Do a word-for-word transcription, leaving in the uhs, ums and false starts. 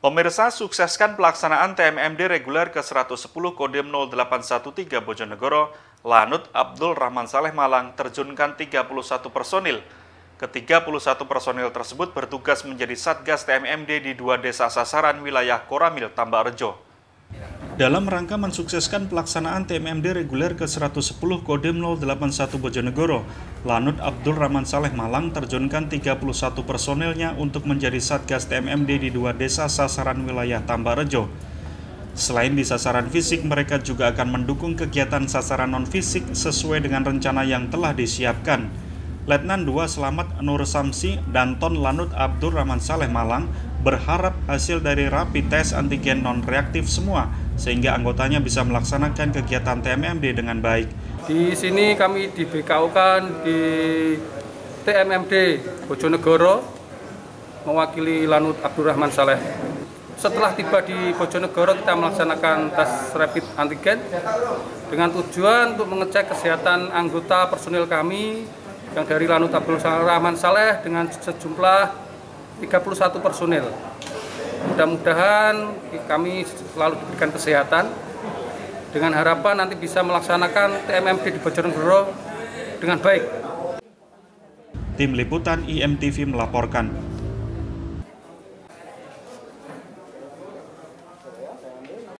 Pemirsa, sukseskan pelaksanaan T M M D reguler ke seratus sepuluh Kodim nol delapan satu tiga Bojonegoro, Lanut Abdul Rahman Saleh Malang terjunkan tiga puluh satu personil. ke tiga puluh satu personil tersebut bertugas menjadi Satgas T M M D di dua desa sasaran wilayah Koramil, Tambarejo. Dalam rangka mensukseskan pelaksanaan T M M D reguler ke seratus sepuluh Kodim nol delapan satu Bojonegoro, Lanut Abdul Rahman Saleh Malang terjunkan tiga puluh satu personilnya untuk menjadi Satgas T M M D di dua desa sasaran wilayah Tambarejo. Selain di sasaran fisik, mereka juga akan mendukung kegiatan sasaran non-fisik sesuai dengan rencana yang telah disiapkan. Letnan dua Selamat Nur Samsi dan Ton Lanut Abdul Rahman Saleh Malang berharap hasil dari rapid test antigen non-reaktif semua, sehingga anggotanya bisa melaksanakan kegiatan T M M D dengan baik. Di sini kami di B K U-kan di T M M D Bojonegoro mewakili Lanut Abdul Rahman Saleh. Setelah tiba di Bojonegoro, kita melaksanakan tes rapid antigen dengan tujuan untuk mengecek kesehatan anggota personil kami yang dari Lanut Abdul Rahman Saleh dengan sejumlah tiga puluh satu personil. Mudah-mudahan kami selalu diberikan kesehatan dengan harapan nanti bisa melaksanakan T M M D di Bojonegoro dengan baik. Tim Liputan I M T V melaporkan.